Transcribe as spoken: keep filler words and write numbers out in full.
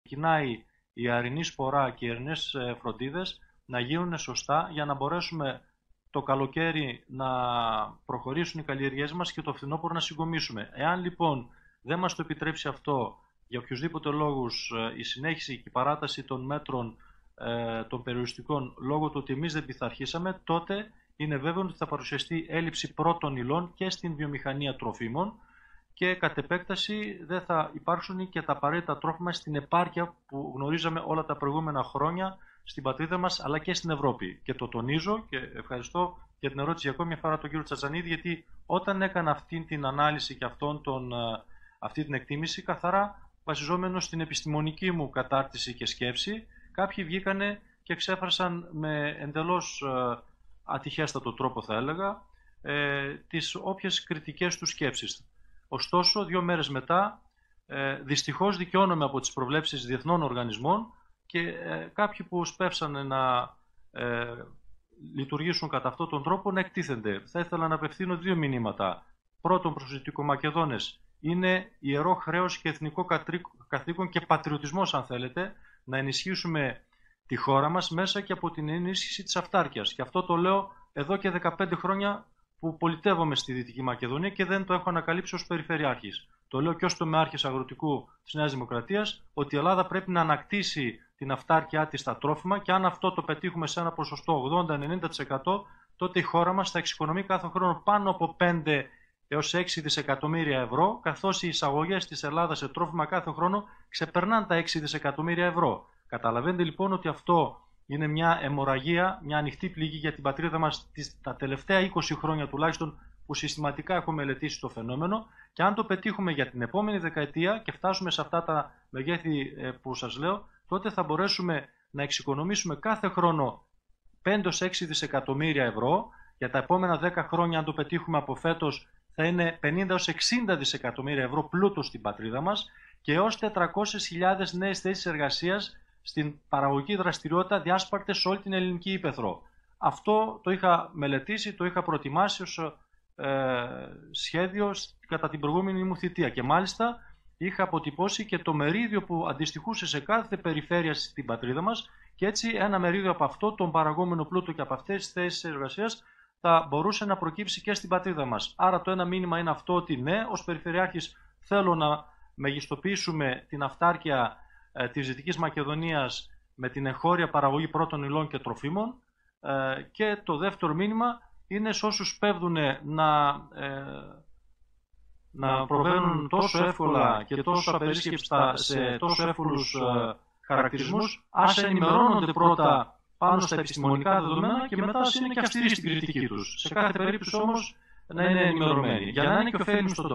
ξεκινάει η αρινή σπορά και οι αρινές φροντίδες να γίνουν σωστά για να μπορέσουμε το καλοκαίρι να προχωρήσουν οι καλλιεργίες μας και το φθινόπωρο να συγκομίσουμε. Εάν λοιπόν δεν μας το επιτρέψει αυτό για οποιουσδήποτε λόγους η συνέχιση και η παράταση των μέτρων ε, των περιοριστικών λόγω του ότι εμείς δεν πειθαρχήσαμε, τότε είναι βέβαιο ότι θα παρουσιαστεί έλλειψη πρώτων υλών και στην βιομηχανία τροφίμων και κατ' επέκταση δεν θα υπάρξουν και τα απαραίτητα τρόφιμα στην επάρκεια που γνωρίζαμε όλα τα προηγούμενα χρόνια στην πατρίδα μας αλλά και στην Ευρώπη. Και το τονίζω και ευχαριστώ για την ερώτηση για ακόμη μια φορά τον κύριο Τσατζανίδη, γιατί όταν έκανα αυτή την ανάλυση και αυτόν τον, αυτή την εκτίμηση, καθαρά βασιζόμενο στην επιστημονική μου κατάρτιση και σκέψη, κάποιοι βγήκανε και εξέφρασαν με εντελώς ατυχέστατο τρόπο, θα έλεγα, ε, τις όποιες κριτικές του σκέψεις. Ωστόσο, δύο μέρες μετά, ε, δυστυχώς δικαιώνομαι από τις προβλέψεις διεθνών οργανισμών και ε, κάποιοι που σπεύσανε να ε, λειτουργήσουν κατά αυτόν τον τρόπο να εκτίθενται. Θα ήθελα να απευθύνω δύο μηνύματα. Πρώτον, προς τους Δυτικομακεδόνες, είναι ιερό χρέος και εθνικό καθήκον και πατριωτισμός, αν θέλετε, να ενισχύσουμε τη χώρα μας μέσα και από την ενίσχυση της αυτάρκειας. Και αυτό το λέω εδώ και δεκαπέντε χρόνια που πολιτεύομαι στη Δυτική Μακεδονία και δεν το έχω ανακαλύψει ως περιφερειάρχης. Το λέω και ως τομεάρχης αγροτικού της Νέας Δημοκρατίας, ότι η Ελλάδα πρέπει να ανακτήσει την αυτάρκειά της στα τρόφιμα και αν αυτό το πετύχουμε σε ένα ποσοστό ογδόντα με ενενήντα τοις εκατό, τότε η χώρα μας θα εξοικονομεί κάθε χρόνο πάνω από πέντε έως έξι δισεκατομμύρια ευρώ, καθώς οι εισαγωγές της Ελλάδας σε τρόφιμα κάθε χρόνο ξεπερνάνε τα έξι δισεκατομμύρια ευρώ. Καταλαβαίνετε λοιπόν ότι αυτό είναι μια αιμορραγία, μια ανοιχτή πληγή για την πατρίδα μας τα τελευταία είκοσι χρόνια τουλάχιστον, που συστηματικά έχω μελετήσει το φαινόμενο, και αν το πετύχουμε για την επόμενη δεκαετία και φτάσουμε σε αυτά τα μεγέθη που σας λέω, τότε θα μπορέσουμε να εξοικονομήσουμε κάθε χρόνο πέντε έως έξι δισεκατομμύρια ευρώ. Για τα επόμενα δέκα χρόνια, αν το πετύχουμε από φέτος, θα είναι πενήντα έως εξήντα δισεκατομμύρια ευρώ πλούτο στην πατρίδα μας και έως τετρακόσιες χιλιάδες νέες θέσεις εργασίας στην παραγωγική δραστηριότητα διάσπαρτες σε όλη την ελληνική ύπαιθρο. Αυτό το είχα μελετήσει, το είχα προετοιμάσει ως ε, σχέδιο κατά την προηγούμενη μου θητεία και μάλιστα είχα αποτυπώσει και το μερίδιο που αντιστοιχούσε σε κάθε περιφέρεια στην πατρίδα μας και έτσι ένα μερίδιο από αυτό, τον παραγόμενο πλούτο και από αυτές τις θέσεις εργασίας, θα μπορούσε να προκύψει και στην πατρίδα μας. Άρα το ένα μήνυμα είναι αυτό, ότι ναι, ως Περιφερειάρχης θέλω να μεγιστοποιήσουμε την αυτάρκεια ε, της Δυτικής Μακεδονίας με την εγχώρια παραγωγή πρώτων υλών και τροφίμων, ε, και το δεύτερο μήνυμα είναι σε όσους πέφτουν να, ε, να προβαίνουν τόσο εύκολα και τόσο απερίσκεψτα σε τόσο εύκολους ε, χαρακτηρισμούς, ας ενημερώνονται πρώτα πάνω στα επιστημονικά δεδομένα και μετά ας είναι και αυστηροί στην κριτική τους. Σε κάθε περίπτωση όμως να είναι ενημερωμένοι, για να είναι και ωφέλιμοι στον